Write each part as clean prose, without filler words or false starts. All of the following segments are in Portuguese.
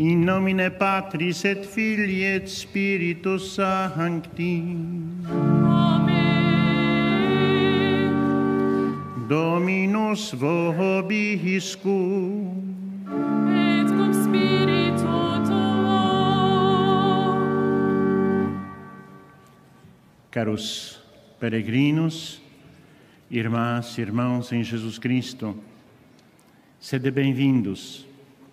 in nomine Patris et Filii et Spiritus Sancti. Amen. Dominus vobiscum. Et cum spiritu tuo. Caros peregrinos, irmãs e irmãos em Jesus Cristo, sede bem-vindos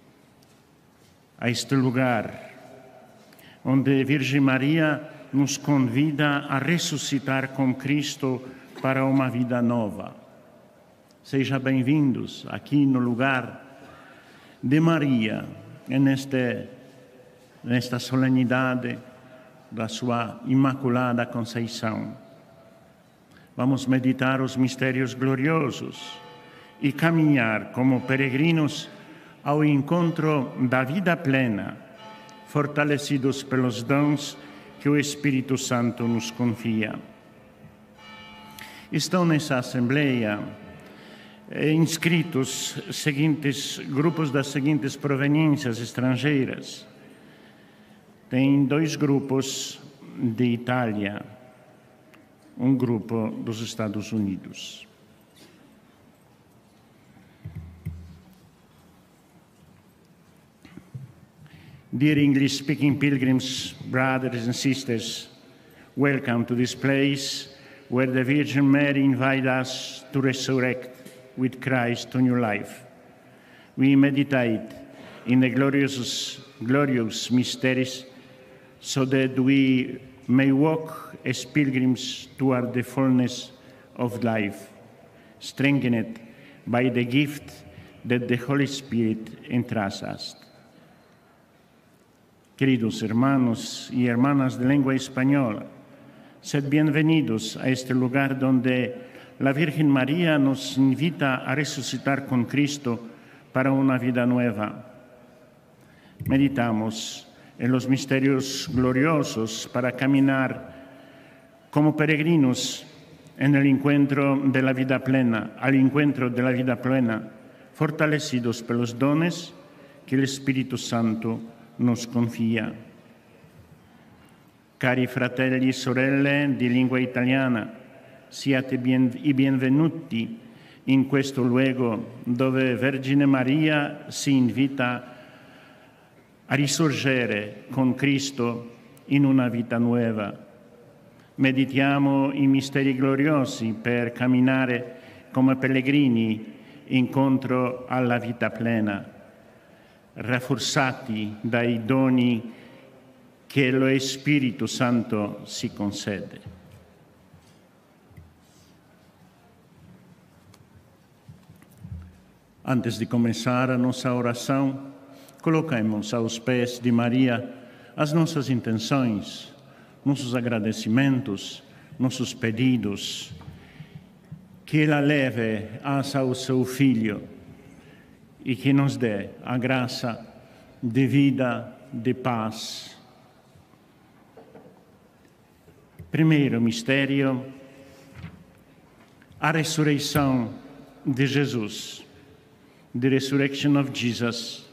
a este lugar onde Virgem Maria nos convida a ressuscitar com Cristo para uma vida nova. Sejam bem-vindos aqui no lugar de Maria, nesta solenidade da sua Imaculada Conceição. Vamos meditar os mistérios gloriosos e caminhar como peregrinos ao encontro da vida plena, fortalecidos pelos dons que o Espírito Santo nos confia. Estão nessa Assembleia inscritos seguintes grupos das seguintes proveniências estrangeiras. Tem 2 grupos de Itália, um grupo dos Estados Unidos. Dear English-speaking pilgrims, brothers and sisters, welcome to this place where the Virgin Mary invites us to resurrect with Christ to new life. We meditate in the glorious mysteries so that we may walk as pilgrims toward the fullness of life, strengthened by the gift that the Holy Spirit entrusts us. Queridos hermanos y hermanas de lengua española, sed bienvenidos a este lugar donde la Virgen María nos invita a resucitar con Cristo para una vida nueva. Meditamos en los misterios gloriosos para caminar como peregrinos en el encuentro de la vida plena, al encuentro de la vida plena, fortalecidos por los dones que el Espíritu Santo nos confia. Cari fratelli e sorelle di lingua italiana, siate benvenuti in questo luogo dove Vergine Maria si invita a risorgere con Cristo in una vita nuova. Meditiamo i misteri gloriosi per camminare come pellegrini incontro alla vita plena, rafforzati dai doni che lo Spirito Santo ci concede. Antes de começar a nossa oração, colocamos aos pés de Maria as nossas intenções, nossos agradecimentos, nossos pedidos, que ela leve ao seu Filho e que nos dê a graça de vida, de paz. Primeiro mistério, a ressurreição de Jesus, the resurrection of Jesus,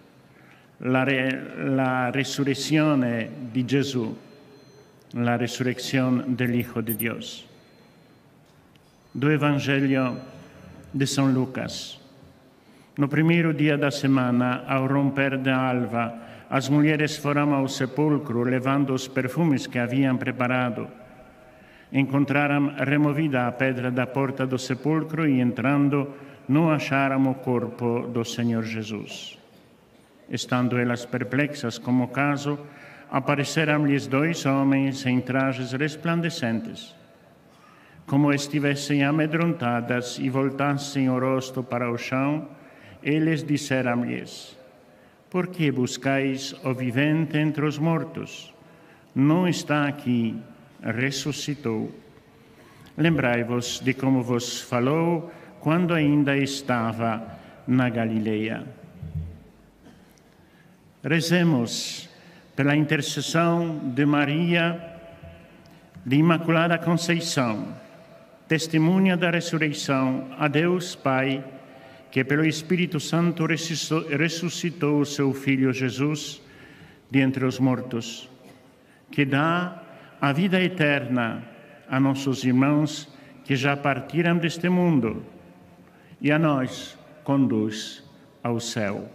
la resurrezione di Gesù, la resurrezione dell'Hijo de Dios. Do Evangelho de São Lucas. No primeiro dia da semana, ao romper da alva, as mulheres foram ao sepulcro levando os perfumes que haviam preparado. Encontraram removida a pedra da porta do sepulcro e, entrando, não acharam o corpo do Senhor Jesus. Estando elas perplexas com o caso, apareceram-lhes 2 homens em trajes resplandecentes. Como estivessem amedrontadas e voltassem o rosto para o chão, eles disseram-lhes: Por que buscais o vivente entre os mortos? Não está aqui, ressuscitou. Lembrai-vos de como vos falou quando ainda estava na Galileia. Rezemos pela intercessão de Maria, de Imaculada Conceição, testemunha da ressurreição, a Deus Pai, que pelo Espírito Santo ressuscitou o seu Filho Jesus de entre os mortos, que dá a vida eterna a nossos irmãos que já partiram deste mundo e a nós conduz ao céu.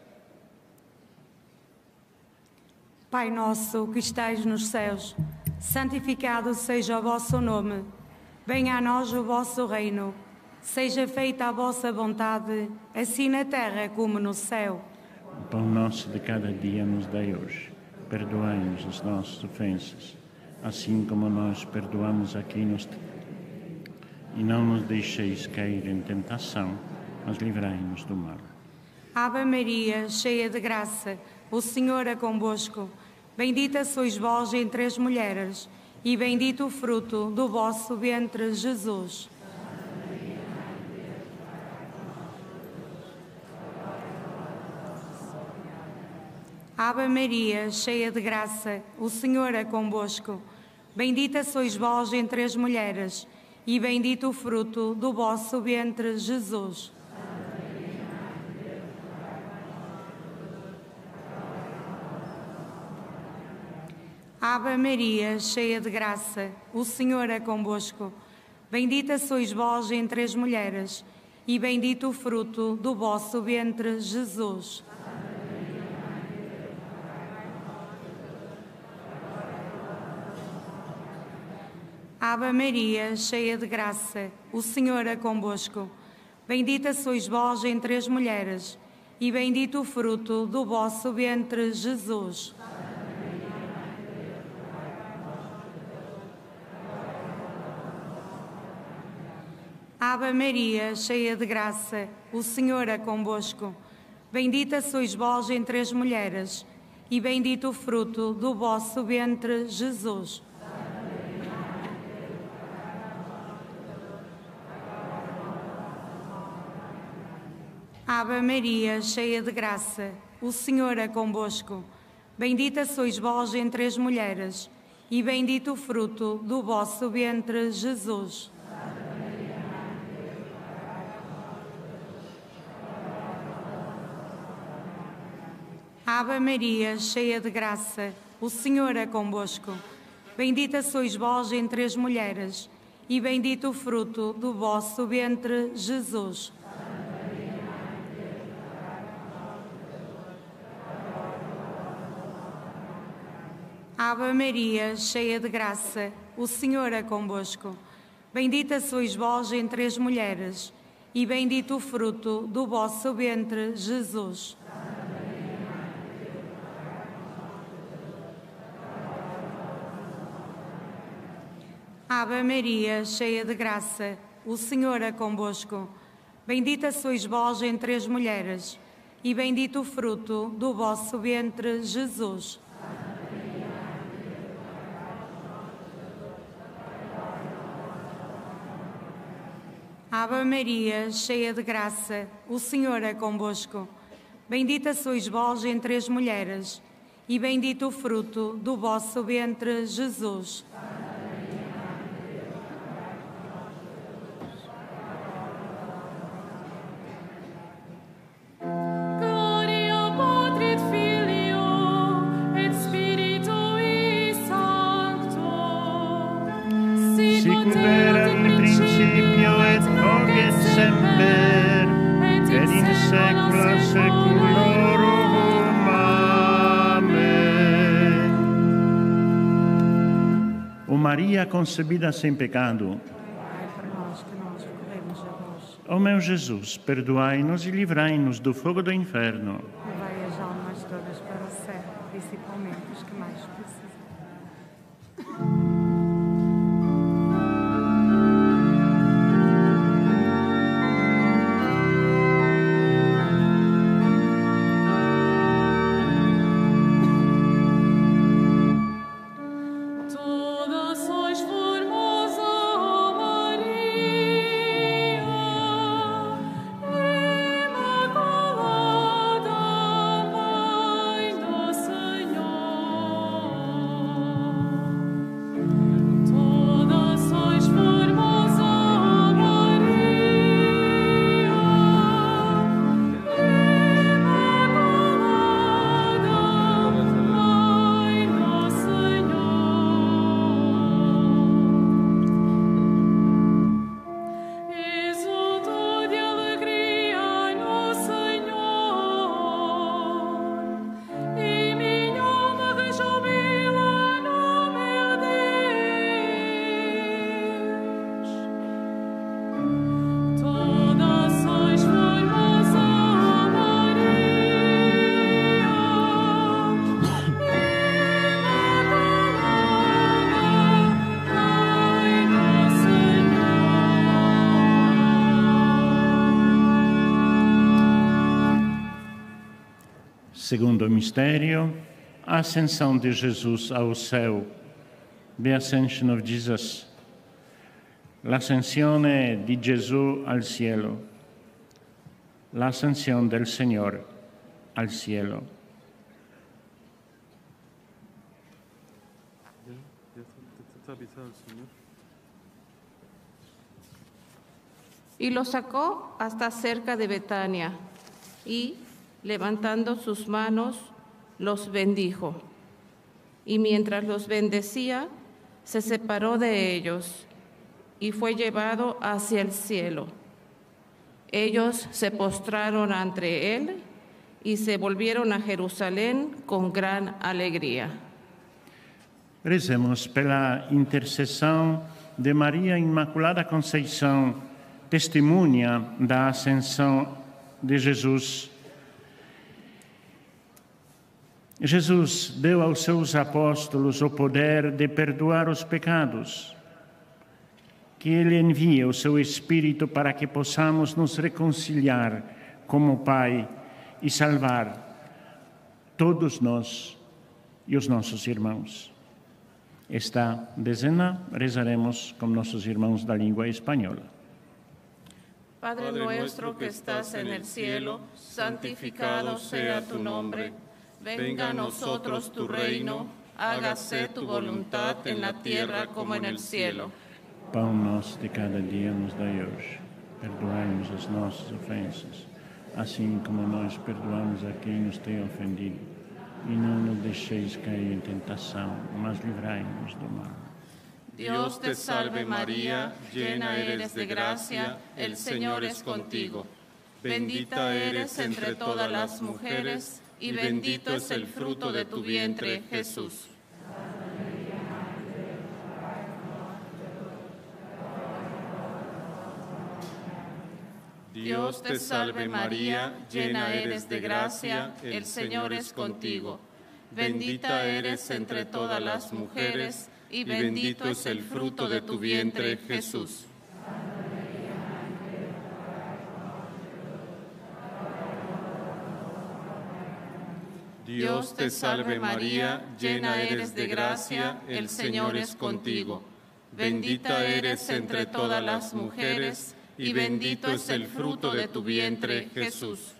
Pai nosso que estais nos céus, santificado seja o vosso nome. Venha a nós o vosso reino. Seja feita a vossa vontade, assim na terra como no céu. O pão nosso de cada dia nos dai hoje. Perdoai-nos as nossas ofensas, assim como nós perdoamos a quem nos tem. E não nos deixeis cair em tentação, mas livrai-nos do mal. Ave Maria, cheia de graça, o Senhor é convosco. Bendita sois vós entre as mulheres, e bendito o fruto do vosso ventre, Jesus. Ave Maria, cheia de graça, o Senhor é convosco. Bendita sois vós entre as mulheres, e bendito o fruto do vosso ventre, Jesus. Ave Maria, cheia de graça, o Senhor é convosco. Bendita sois vós entre as mulheres, e bendito o fruto do vosso ventre, Jesus. Ave Maria, cheia de graça, o Senhor é convosco. Bendita sois vós entre as mulheres, e bendito o fruto do vosso ventre, Jesus. Ave Maria, cheia de graça, o Senhor é convosco. Bendita sois vós entre as mulheres, e bendito o fruto do vosso ventre, Jesus. Ave Maria, cheia de graça, o Senhor é convosco. Bendita sois vós entre as mulheres, e bendito o fruto do vosso ventre, Jesus. Ave Maria, cheia de graça, o Senhor é convosco. Bendita sois vós entre as mulheres, e bendito o fruto do vosso ventre, Jesus. Ave Maria, cheia de graça, o Senhor é convosco. Bendita sois vós entre as mulheres, e bendito o fruto do vosso ventre, Jesus. Ave Maria, cheia de graça, o Senhor é convosco. Bendita sois vós entre as mulheres, e bendito o fruto do vosso ventre, Jesus. Ave Maria, cheia de graça, o Senhor é convosco. Bendita sois vós entre as mulheres, e bendito o fruto do vosso ventre, Jesus. Maria concebida sem pecado. Pai, para nós que nós recorremos a vós. Ó meu Jesus, perdoai-nos e livrai-nos do fogo do inferno. Levai as almas todas para o céu, principalmente os que mais precisam. Imaculada Segundo mistério, a ascensão de Jesus ao céu. The Ascension of Jesus. L'ascensione di Gesù al cielo. L'ascensione del Signore al cielo. Y lo sacó hasta cerca de Betania, y, levantando sus manos, los bendijo. Y mientras los bendecía, se separó de ellos, y fue llevado hacia el cielo. Ellos se postraron ante él, y se volvieron a Jerusalén con gran alegría. Rezemos pela intercessão de Maria Imaculada Conceição, testemunha da ascensão de Jesus. Jesus deu aos seus apóstolos o poder de perdoar os pecados. Que Ele envie o seu Espírito para que possamos nos reconciliar como Pai e salvar todos nós e os nossos irmãos. Esta dezena rezaremos con nossos irmãos da língua espanhola. Padre nuestro que estás en el cielo, santificado sea tu nombre. Venga a nosotros tu reino, hágase tu voluntad en la tierra como en el cielo. Pão nosso de cada dia nos dai hoje. Perdoai-nos as nossas ofensas, assim como nós perdoamos a quem nos tem ofendido. E não nos deixeis cair em tentação, mas livrai-nos do mal. Dios te salve María, llena eres de gracia, el Señor es contigo. Bendita eres entre todas las mujeres, y bendito es el fruto de tu vientre, Jesús. Dios te salve María, llena eres de gracia, el Señor es contigo. Bendita eres entre todas las mujeres, y bendito es el fruto de tu vientre, Jesús. Dios te salve María, llena eres de gracia, el Señor es contigo. Bendita eres entre todas las mujeres, y bendito es el fruto de tu vientre, Jesús.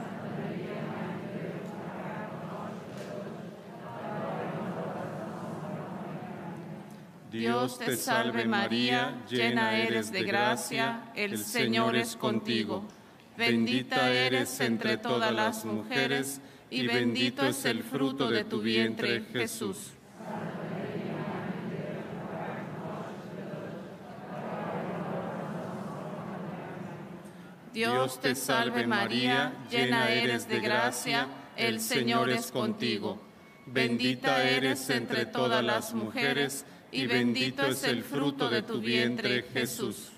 Dios te salve María, llena eres de gracia, el Señor es contigo. Bendita eres entre todas las mujeres, y bendito es el fruto de tu vientre, Jesús. Dios te salve María, llena eres de gracia, el Señor es contigo. Bendita eres entre todas las mujeres, y bendito es el fruto de tu vientre, Jesús.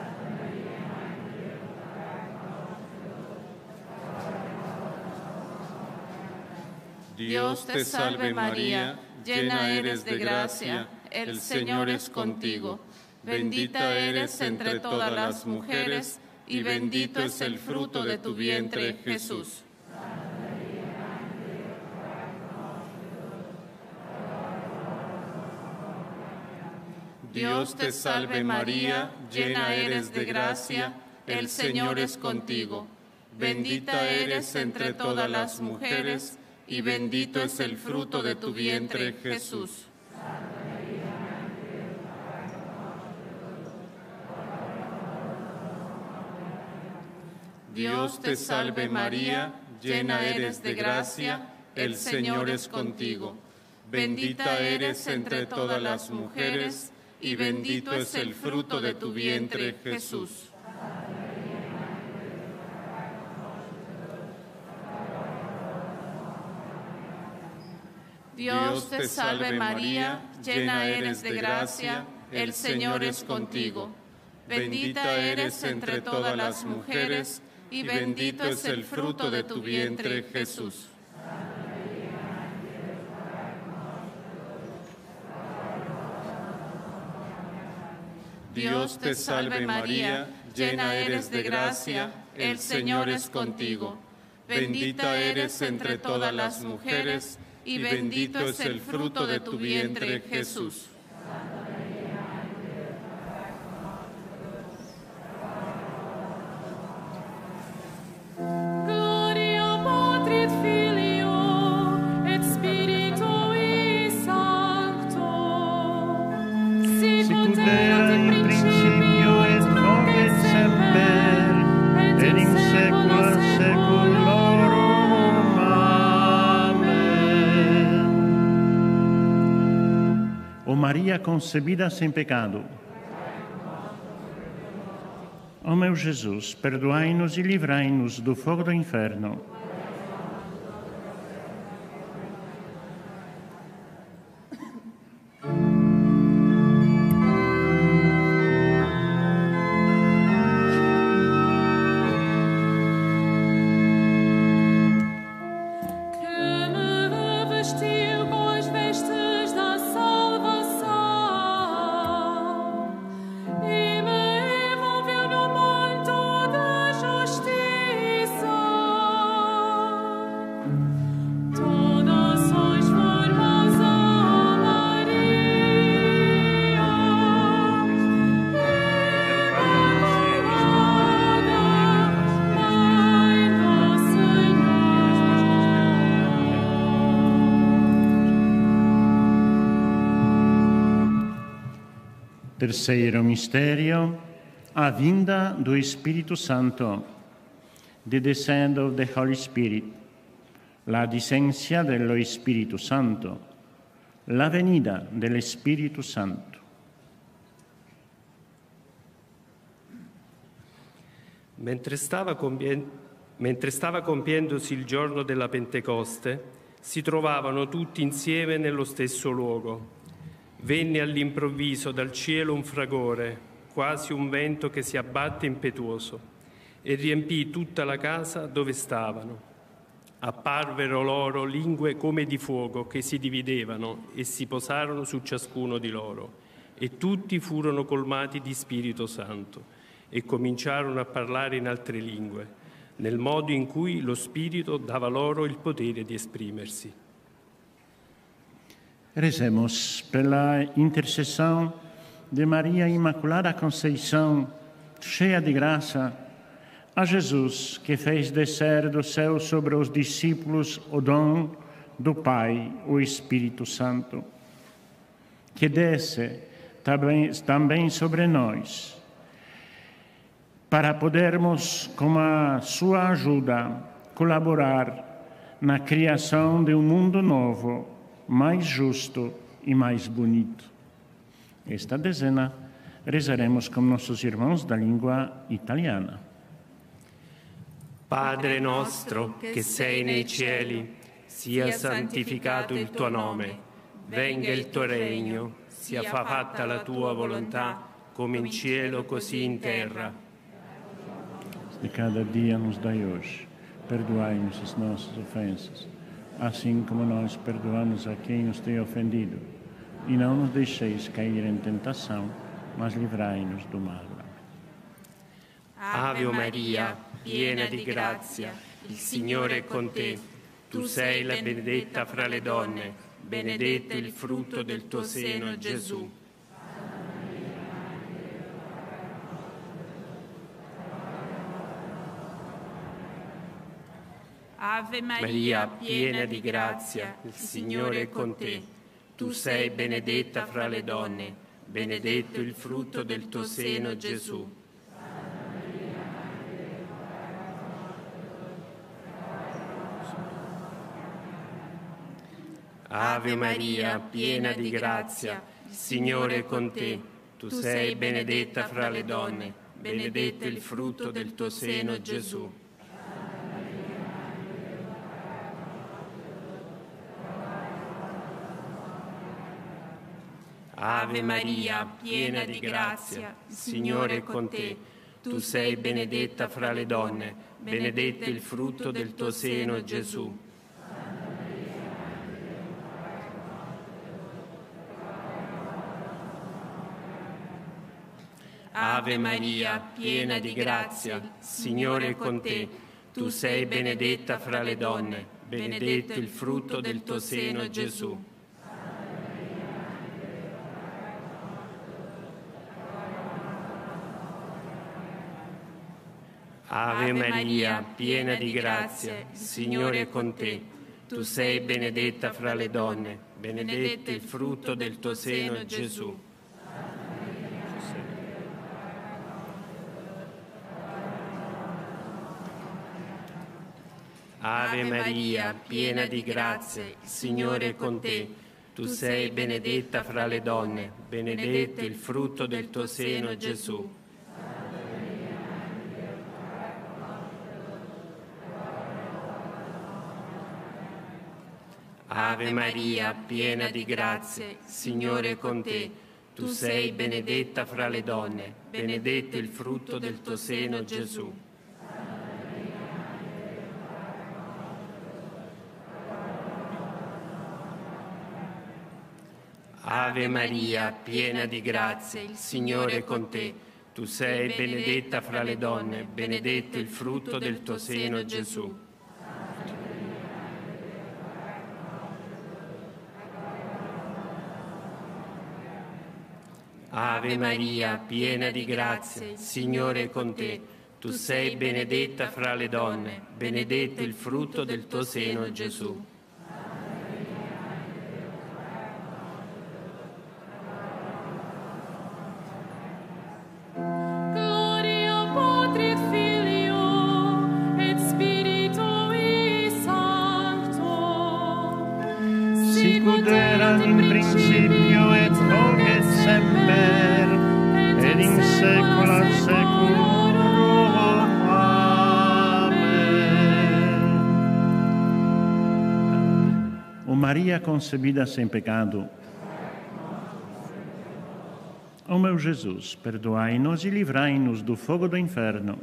Dios te salve María, llena eres de gracia, el Señor es contigo. Bendita eres entre todas las mujeres, y bendito es el fruto de tu vientre, Jesús. Dios te salve María, llena eres de gracia, el Señor es contigo. Bendita eres entre todas las mujeres, y bendito es el fruto de tu vientre, Jesús. Dios te salve María, llena eres de gracia, el Señor es contigo. Bendita eres entre todas las mujeres, y bendito es el fruto de tu vientre, Jesús. Dios te salve María, llena eres de gracia, el Señor es contigo. Bendita eres entre todas las mujeres, y bendito es el fruto de tu vientre, Jesús. Dios te salve María, llena eres de gracia, el Señor es contigo. bendita eres entre todas las mujeres, y bendito es el fruto de tu vientre, Jesús. Gloria Patri et Filio et Spiritui Sancto, sicut erat in principio et nunc et semper, et in saecula saeculorum. Amen. O Maria concebida sem pecado. Ó meu Jesus, perdoai-nos e livrai-nos do fogo do inferno. Que me revestiu com as vestes da salvação e me envolveu no manto da justiça. Toda sois formosa, Maria, Imaculada, Mãe do Senhor. Terceiro mistério, a vinda do Espírito Santo, the descent of the Holy Spirit, la discencia dello Espíritu Santo, la venida del Espíritu Santo. Mentre stava compiendosi il giorno della Pentecoste, si trovavano tutti insieme nello stesso luogo. Venne all'improvviso dal cielo un fragore, quasi un vento che si abbatte impetuoso, e riempì tutta la casa dove stavano. Apparvero loro lingue come di fuoco che si dividevano e si posarono su ciascuno di loro, e tutti furono colmati di Spirito Santo e cominciarono a parlare in altre lingue, nel modo in cui lo Spirito dava loro il potere di esprimersi. Rezemos pela intercessão de Maria Imaculada Conceição, cheia de graça, a Jesus, que fez descer do céu sobre os discípulos o dom do Pai, o Espírito Santo, que desce também sobre nós, para podermos, com a sua ajuda, colaborar na criação de um mundo novo, mais justo e mais bonito. Esta dezena rezaremos com nossos irmãos da língua italiana. Padre nostro che sei nei cieli, sia santificato il tuo nome, venga il tuo regno, sia fatta la tua volontà, come in cielo così in terra. De cada dia nos dai hoje. Perdoai-nos as nossas ofensas, assim como nós perdoamos a quem nos tem ofendido. E não nos deixeis cair em tentação, mas livrai-nos do mal. Ave Maria, piena di grazia, il Signore è con te. Tu sei la benedetta fra le donne, benedetto il frutto del tuo seno, Gesù. Ave Maria, piena di grazia, il Signore è con te. Tu sei benedetta fra le donne, benedetto il frutto del tuo seno, Gesù. Ave Maria, piena di grazia, il Signore è con te. Tu sei benedetta fra le donne, benedetto il frutto del tuo seno, Gesù. Ave Maria, piena di grazia, il Signore è con te. Tu sei benedetta fra le donne, benedetto il frutto del tuo seno, Gesù. Ave Maria, piena di grazia, il Signore è con te. Tu sei benedetta fra le donne, benedetto il frutto del tuo seno, Gesù. Ave Maria, piena di grazia, il Signore è con te. Tu sei benedetta fra le donne, benedetto il frutto del tuo seno, Gesù. Ave Maria, piena di grazia, il Signore è con te. Tu sei benedetta fra le donne, benedetto il frutto del tuo seno, Gesù. Ave Maria, piena di grazia, il Signore è con te. Tu sei benedetta fra le donne, benedetto il frutto del tuo seno, Gesù. Ave Maria, piena di grazia, il Signore è con te. Tu sei benedetta fra le donne, benedetto il frutto del tuo seno, Gesù. Ave Maria, piena di grazia, il Signore è con te. Tu sei benedetta fra le donne, benedetto il frutto del tuo seno, Gesù. Sicut erat in principio et hoc et semper, et in saecula saeculorum. Amen. O Maria concebida sem pecado, ó meu Jesus, perdoai-nos e livrai-nos do fogo do inferno.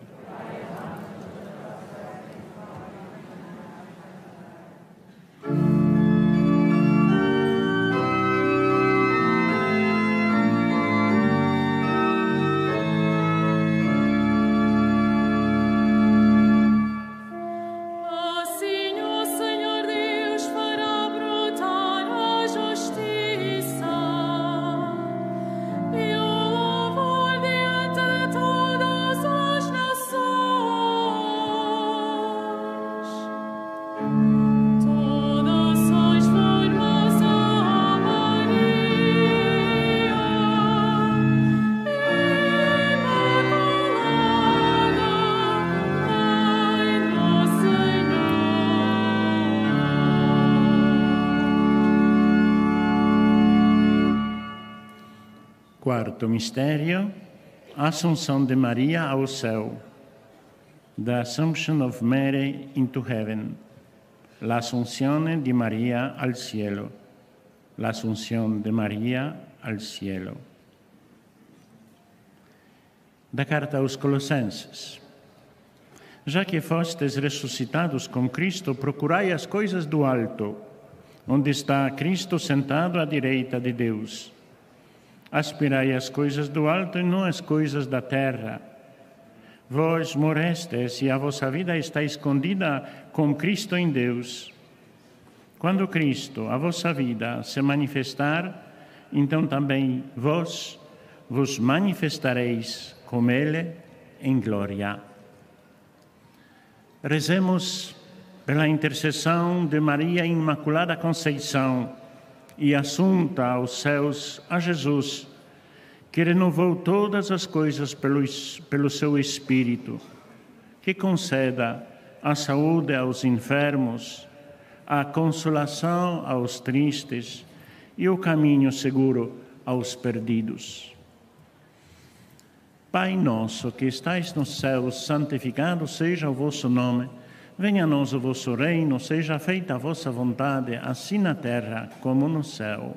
Quarto mistério, Assunção de Maria ao céu. The Assumption of Mary into heaven. L'Assunzione di Maria al cielo. L'Assunzione di Maria al cielo. Da carta aos Colossenses. Já que fostes ressuscitados com Cristo, procurai as coisas do alto, onde está Cristo sentado à direita de Deus. Aspirai às coisas do alto e não às coisas da terra. Vós morestes e a vossa vida está escondida com Cristo em Deus. Quando Cristo, a vossa vida, se manifestar, então também vós vos manifestareis com Ele em glória. Rezemos pela intercessão de Maria Imaculada Conceição e assunta aos céus a Jesus, que renovou todas as coisas pelo seu Espírito, que conceda a saúde aos enfermos, a consolação aos tristes e o caminho seguro aos perdidos. Pai nosso que estais nos céus, santificado seja o vosso nome. Venha a nós o vosso reino, seja feita a vossa vontade, assim na terra como no céu.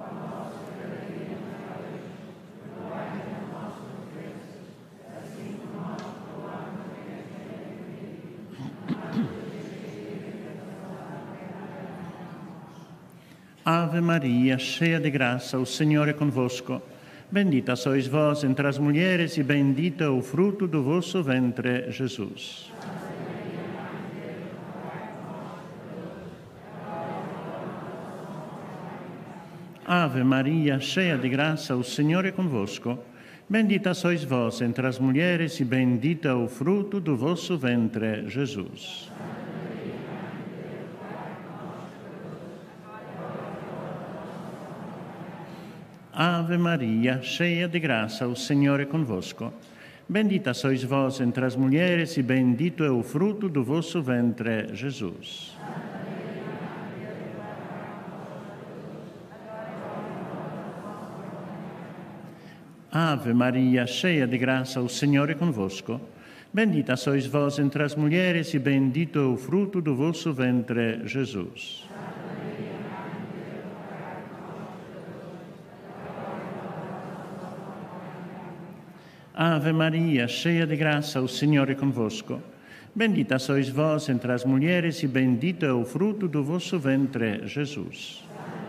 Ave Maria, cheia de graça, o Senhor é convosco. Bendita sois vós entre as mulheres e bendito é o fruto do vosso ventre, Jesus. Ave Maria, cheia de graça, o Senhor é convosco. Bendita sois vós entre as mulheres e bendito é o fruto do vosso ventre, Jesus. Ave Maria, cheia de graça, o Senhor é convosco. Bendita sois vós entre as mulheres e bendito é o fruto do vosso ventre, Jesus. Ave Maria, cheia de graça, o Senhor é convosco. Bendita sois vós entre as mulheres e bendito é o fruto do vosso ventre, Jesus. Ave Maria, cheia de graça, o Senhor é convosco. Bendita sois vós entre as mulheres e bendito é o fruto do vosso ventre, Jesus.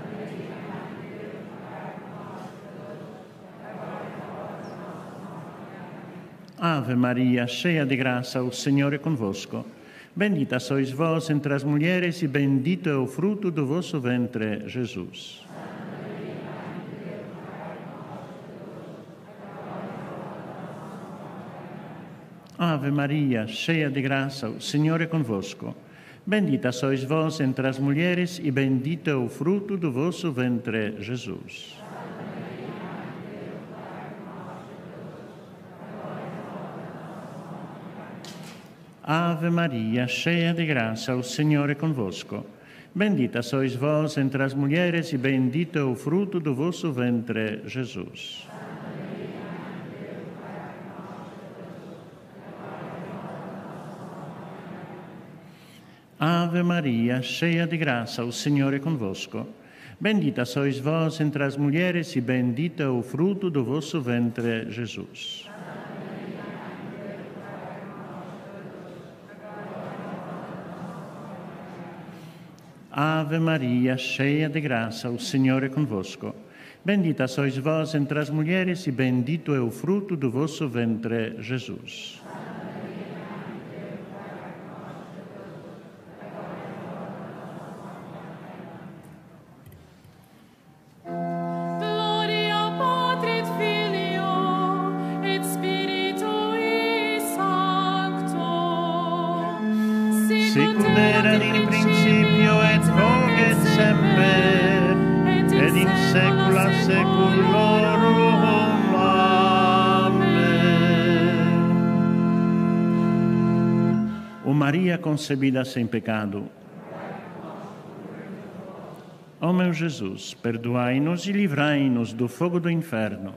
Ave Maria, cheia de graça, o Senhor é convosco. Bendita sois vós entre as mulheres e bendito é o fruto do vosso ventre, Jesus. Ave Maria, cheia de graça, o Senhor é convosco. Bendita sois vós entre as mulheres e bendito é o fruto do vosso ventre, Jesus. Ave Maria, cheia de graça, o Senhor é convosco. Bendita sois vós entre as mulheres e bendito é o fruto do vosso ventre, Jesus. Ave Maria, cheia de graça, o Senhor é convosco. Bendita sois vós entre as mulheres e bendito é o fruto do vosso ventre, Jesus. Ave Maria, cheia de graça, o Senhor é convosco. Bendita sois vós entre as mulheres e bendito é o fruto do vosso ventre, Jesus. Sicut erat in principio et hoc et semper et in saecula saeculorum. Amen. O Maria concebida sem pecado. Ó meu Jesus, perdoai-nos e livrai-nos do fogo do inferno.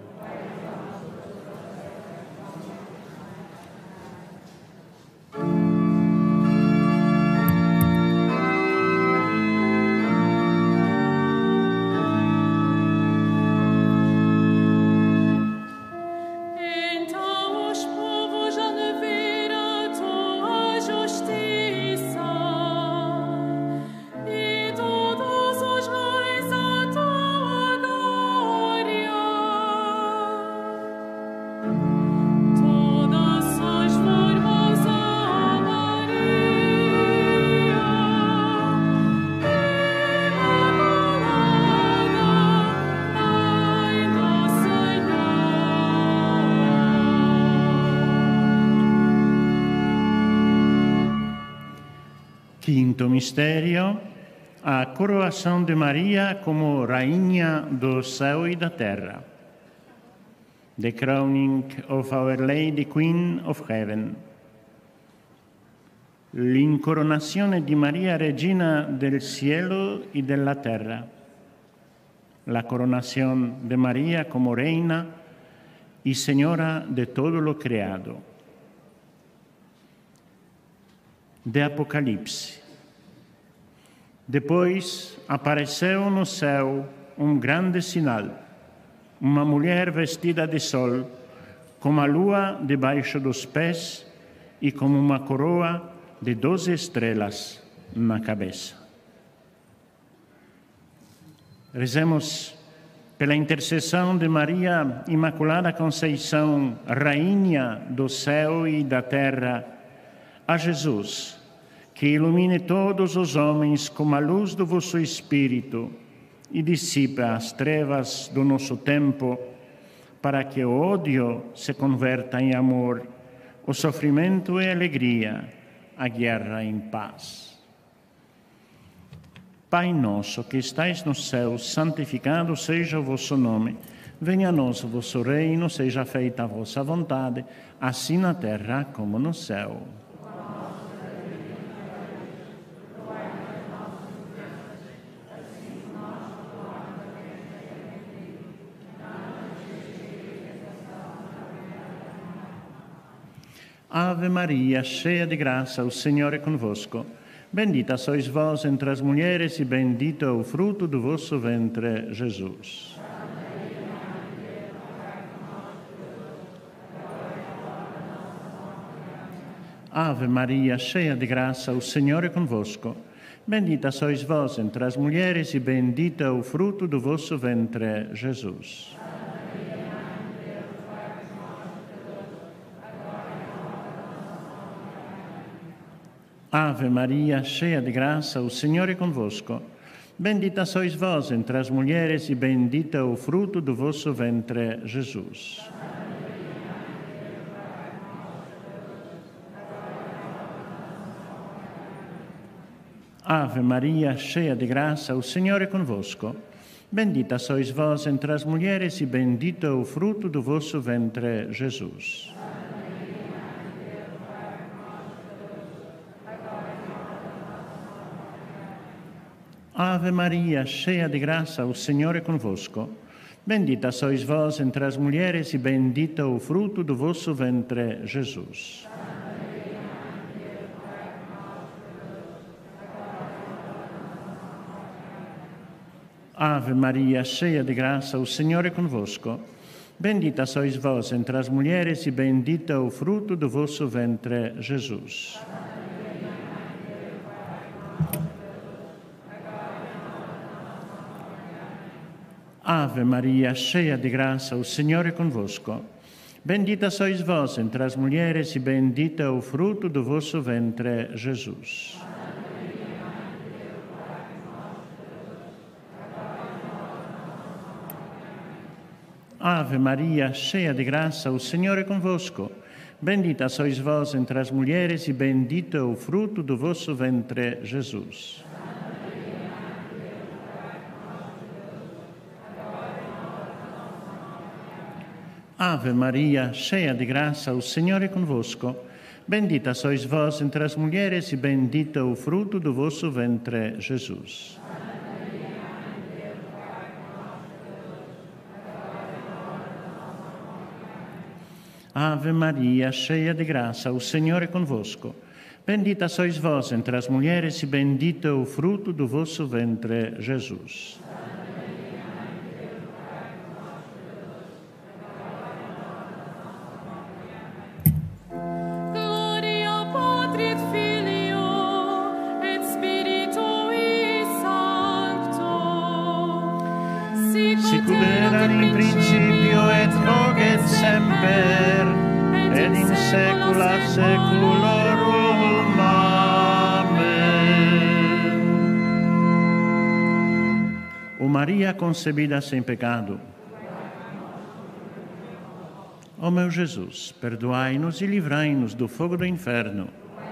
Quinto mistério, a coroação de Maria como Rainha do céu e da terra. The crowning of Our Lady Queen of Heaven. L'incoronazione di Maria Regina del cielo y de la terra. La coronación de María como Reina y Señora de todo lo creado. De Apocalipse. Depois apareceu no céu grande sinal, uma mulher vestida de sol, com a lua debaixo dos pés e com uma coroa de 12 estrelas na cabeça. Rezemos pela intercessão de Maria Imaculada Conceição, Rainha do céu e da terra, a Jesus, que ilumine todos os homens com a luz do vosso Espírito e dissipa as trevas do nosso tempo, para que o ódio se converta em amor, o sofrimento em alegria, a guerra em paz. Pai nosso que estais no céu, santificado seja o vosso nome. Venha a nós o vosso reino, seja feita a vossa vontade, assim na terra como no céu. Ave Maria, cheia de graça, o Senhor é convosco. Bendita sois vós entre as mulheres e bendito é o fruto do vosso ventre, Jesus. Ave Maria, cheia de graça, o Senhor é convosco. Bendita sois vós entre as mulheres e bendito é o fruto do vosso ventre, Jesus. Ave Maria, cheia de graça, o Senhor é convosco. Bendita sois vós entre as mulheres e bendito é o fruto do vosso ventre, Jesus. Ave Maria, cheia de graça, o Senhor é convosco. Bendita sois vós entre as mulheres e bendito é o fruto do vosso ventre, Jesus. Ave Maria, cheia de graça, o Senhor é convosco. Bendita sois vós entre as mulheres e bendito é o fruto do vosso ventre, Jesus. Ave Maria, cheia de graça, o Senhor é convosco. Bendita sois vós entre as mulheres e bendito é o fruto do vosso ventre, Jesus. Ave Maria, cheia de graça, o Senhor é convosco. Bendita sois vós entre as mulheres e bendito é o fruto do vosso ventre, Jesus. Ave Maria, cheia de graça, o Senhor é convosco. Bendita sois vós entre as mulheres e bendito é o fruto do vosso ventre, Jesus. Ave Maria, cheia de graça, o Senhor é convosco. Bendita sois vós entre as mulheres e bendito é o fruto do vosso ventre, Jesus. Ave Maria, cheia de graça, o Senhor é convosco. Bendita sois vós entre as mulheres e bendito é o fruto do vosso ventre, Jesus. Seculorum. Amém. O Maria concebida sem pecado. Ó meu Jesus, perdoai-nos e livrai-nos do fogo do inferno.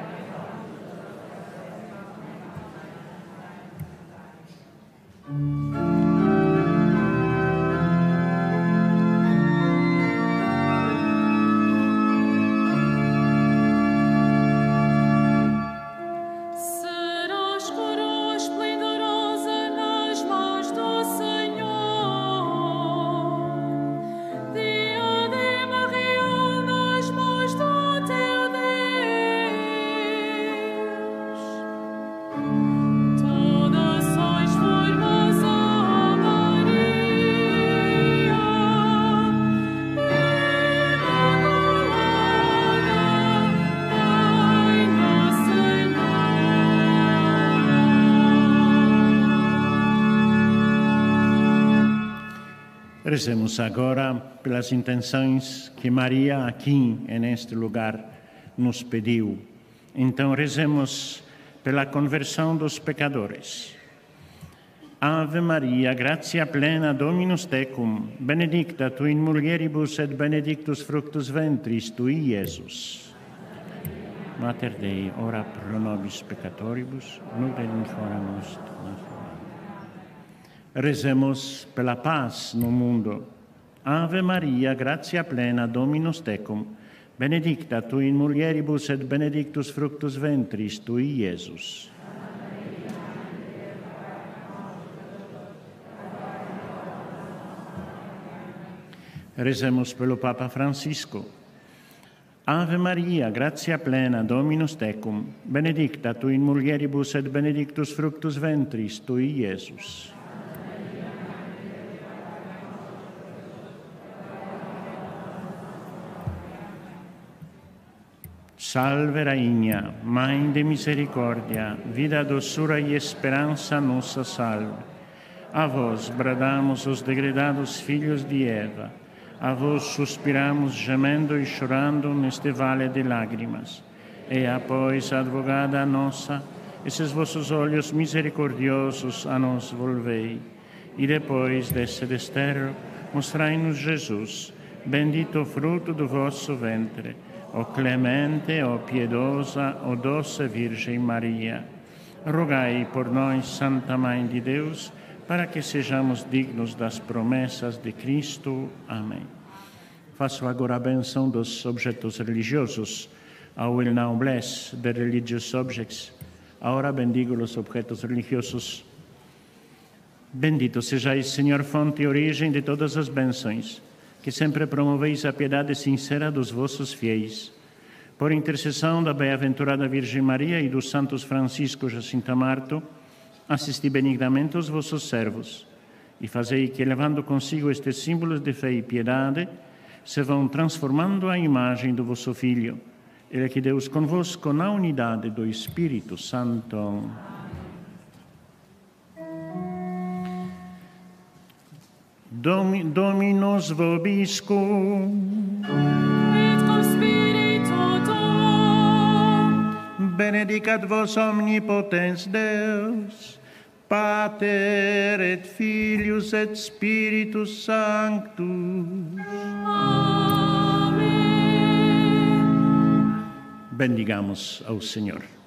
Rezemos agora pelas intenções que Maria aqui, neste lugar, nos pediu. Então, rezemos pela conversão dos pecadores. Ave Maria, gratia plena, Dominus tecum, benedicta tu in mulieribus et benedictus fructus ventris tui, Iesus. Mater Dei, ora pro nobis peccatoribus, nunc et in hora nostra. Rezemos per la paz no mundo. Ave Maria, gratia plena, Dominus tecum, benedicta tu in mulieribus et benedictus fructus ventris tui, Iesus. Rezemos pelo Papa Francisco. Ave Maria, gratia plena, Dominus tecum, benedicta tu in mulieribus et benedictus fructus ventris tui, Iesus. Salve Rainha, Mãe de misericordia, vida, doçura e esperança nossa salve. A vós bradamos os degredados filhos de Eva. A vós suspiramos, gemendo e chorando neste vale de lágrimas. Ea, pois, advogada nossa, esses vossos olhos misericordiosos a nós volvei. E depois desse desterro, mostrai-nos Jesus, bendito o fruto do vosso ventre, ó clemente, ó piedosa, ó doce Virgem Maria. Rogai por nós, Santa Mãe de Deus, para que sejamos dignos das promessas de Cristo. Amém. Faço agora a benção dos objetos religiosos. I will now bless the religious objects. Ahora bendigo os objetos religiosos. Bendito sejais, Senhor, fonte e origem de todas as bênçãos, que sempre promoveis a piedade sincera dos vossos fiéis. Por intercessão da bem-aventurada Virgem Maria e dos santos Francisco e Jacinta Marto, assisti benignamente os vossos servos e fazei que, levando consigo estes símbolos de fé e piedade, se vão transformando à imagem do vosso Filho. Ele que Deus convosco na unidade do Espírito Santo. Dominus vobiscum. Et cum spiritu tuo. Benedicat vos omnipotens Deus, Pater et Filius et Spiritus Sanctus. Amém. Bendigamos ao Senhor.